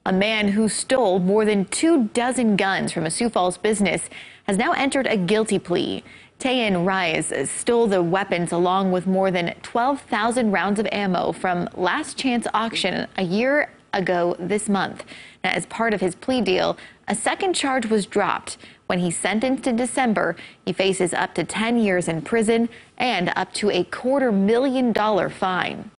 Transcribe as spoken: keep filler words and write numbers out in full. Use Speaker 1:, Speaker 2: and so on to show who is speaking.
Speaker 1: A man who stole more than two dozen guns from a Sioux Falls business has now entered a guilty plea. Tayan Rise stole the weapons along with more than twelve thousand rounds of ammo from Last Chance Auction a year ago this month. Now, as part of his plea deal, a second charge was dropped. When he's sentenced in December, he faces up to ten years in prison and up to a quarter million dollar fine.